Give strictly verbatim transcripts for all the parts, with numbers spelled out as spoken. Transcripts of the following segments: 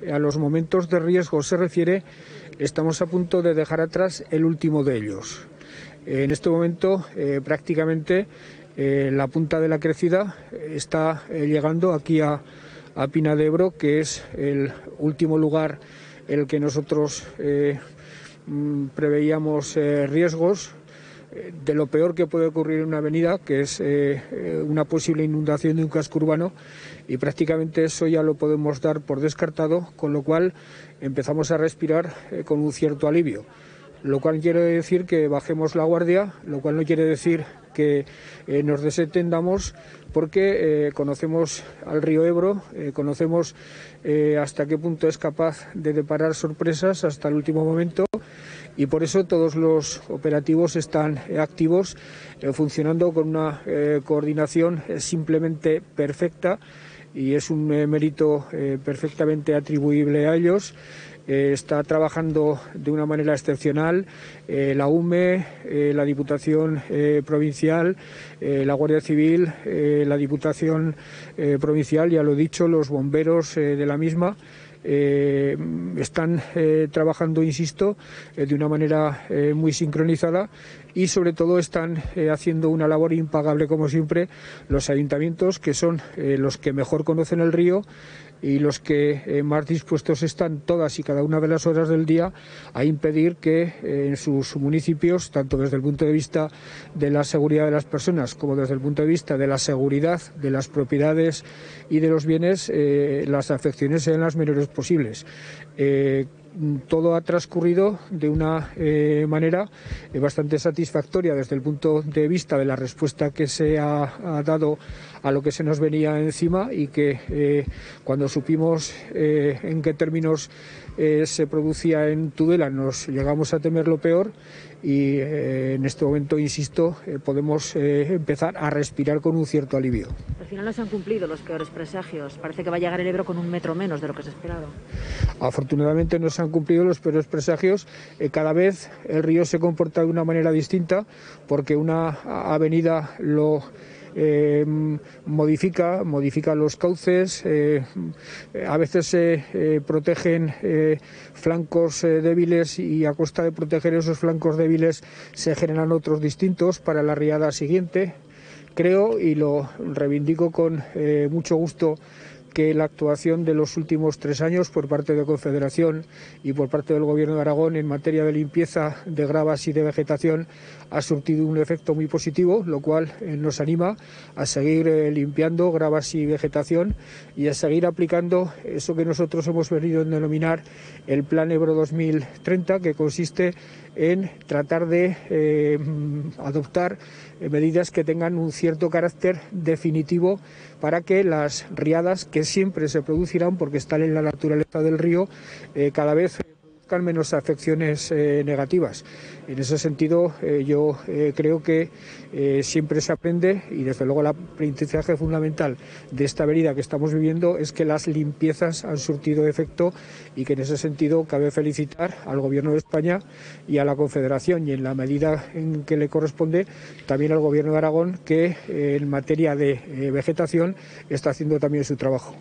a los momentos de riesgo se refiere, estamos a punto de dejar atrás el último de ellos. En este momento eh, prácticamente eh, la punta de la crecida está eh, llegando aquí a, a Pina de Ebro, que es el último lugar en el que nosotros eh, preveíamos eh, riesgos de lo peor que puede ocurrir en una avenida, que es eh, una posible inundación de un casco urbano, y prácticamente eso ya lo podemos dar por descartado, con lo cual empezamos a respirar eh, con un cierto alivio. Lo cual quiere decir que bajemos la guardia, lo cual no quiere decir que eh, nos desentendamos, porque eh, conocemos al río Ebro, eh, conocemos eh, hasta qué punto es capaz de deparar sorpresas hasta el último momento, y por eso todos los operativos están eh, activos, eh, funcionando con una eh, coordinación eh, simplemente perfecta, y es un eh, mérito eh, perfectamente atribuible a ellos. Eh, está trabajando de una manera excepcional eh, la U M E, eh, la Diputación eh, Provincial, eh, la Guardia Civil, eh, la Diputación eh, Provincial, ya lo he dicho, los bomberos eh, de la misma. Eh, están eh, trabajando, insisto, eh, de una manera eh, muy sincronizada, y sobre todo están eh, haciendo una labor impagable, como siempre, los ayuntamientos, que son eh, los que mejor conocen el río y los que eh, más dispuestos están todas y cada una de las horas del día a impedir que eh, en sus municipios, tanto desde el punto de vista de la seguridad de las personas como desde el punto de vista de la seguridad de las propiedades y de los bienes, eh, las afecciones sean las menores posibles. Eh, Todo ha transcurrido de una eh, manera eh, bastante satisfactoria desde el punto de vista de la respuesta que se ha, ha dado a lo que se nos venía encima, y que eh, cuando supimos eh, en qué términos eh, se producía en Tudela nos llegamos a temer lo peor, y eh, en este momento, insisto, eh, podemos eh, empezar a respirar con un cierto alivio. Al final no se han cumplido los peores presagios. Parece que va a llegar el Ebro con un metro menos de lo que se esperaba. Afortunadamente no se han cumplido los peores presagios. Eh, cada vez el río se comporta de una manera distinta, porque una avenida lo Eh, modifica, modifica los cauces, eh, a veces se eh, protegen eh, flancos eh, débiles, y a costa de proteger esos flancos débiles se generan otros distintos para la riada siguiente. Creo, y lo reivindico con eh, mucho gusto, que la actuación de los últimos tres años por parte de Confederación y por parte del Gobierno de Aragón en materia de limpieza de gravas y de vegetación ha surtido un efecto muy positivo, lo cual eh, nos anima a seguir eh, limpiando gravas y vegetación, y a seguir aplicando eso que nosotros hemos venido a denominar el Plan Ebro dos mil treinta, que consiste en tratar de eh, adoptar eh, medidas que tengan un cierto carácter definitivo, para que las riadas, que siempre se producirán porque están en la naturaleza del río, eh, cada vez produzcan menos afecciones eh, negativas. En ese sentido, eh, yo eh, creo que eh, siempre se aprende, y desde luego el aprendizaje fundamental de esta avenida que estamos viviendo es que las limpiezas han surtido efecto, y que en ese sentido cabe felicitar al Gobierno de España y a la Confederación, y en la medida en que le corresponde también al Gobierno de Aragón, que eh, en materia de eh, vegetación está haciendo también su trabajo.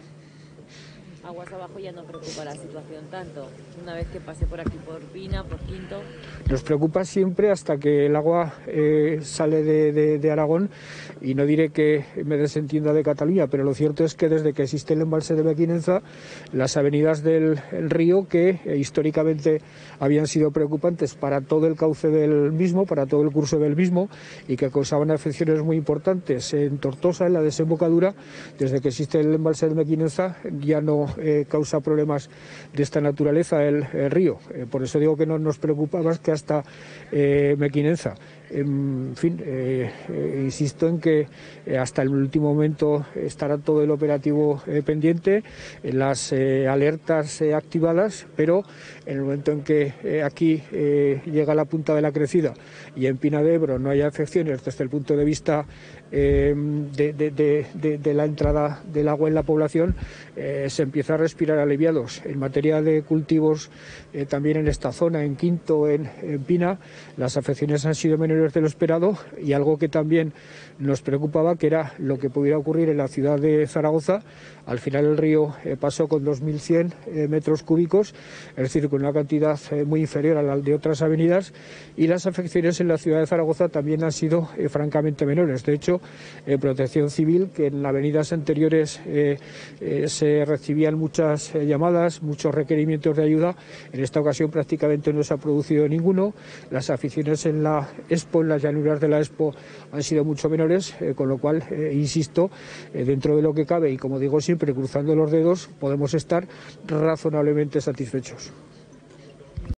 Aguas abajo ya no preocupa la situación tanto, una vez que pase por aquí, por Pina, por Quinto. Nos preocupa siempre hasta que el agua eh, sale de, de, de Aragón, y no diré que me desentienda de Cataluña, pero lo cierto es que desde que existe el embalse de Mequinenza, las avenidas del el río, que eh, históricamente habían sido preocupantes para todo el cauce del mismo, para todo el curso del mismo, y que causaban afecciones muy importantes en Tortosa, en la desembocadura, desde que existe el embalse de Mequinenza ya no eh, causa problemas de esta naturaleza el, el río. Eh, por eso digo que no nos preocupa más que hasta eh, Mequinenza. En fin, eh, eh, insisto en que eh, hasta el último momento estará todo el operativo eh, pendiente, eh, las eh, alertas eh, activadas, pero en el momento en que eh, aquí eh, llega la punta de la crecida y en Pina de Ebro no haya afecciones desde el punto de vista eh, de, de, de, de, de la entrada del agua en la población, eh, se empieza a respirar aliviados. En materia de cultivos, eh, también en esta zona, en Quinto, en, en Pina, las afecciones han sido menores de lo esperado, y algo que también nos preocupaba, que era lo que pudiera ocurrir en la ciudad de Zaragoza. Al final el río eh, pasó con dos mil cien eh, metros cúbicos, es decir, con una cantidad eh, muy inferior a la de otras avenidas, y las afecciones en la ciudad de Zaragoza también han sido eh, francamente menores. De hecho, eh, Protección Civil, que en avenidas anteriores eh, eh, se recibían muchas eh, llamadas, muchos requerimientos de ayuda, en esta ocasión prácticamente no se ha producido ninguno. Las afecciones en la Expo, en las llanuras de la Expo, han sido mucho menores, eh, con lo cual, eh, insisto, eh, dentro de lo que cabe, y como digo siempre, cruzando los dedos, podemos estar razonablemente satisfechos.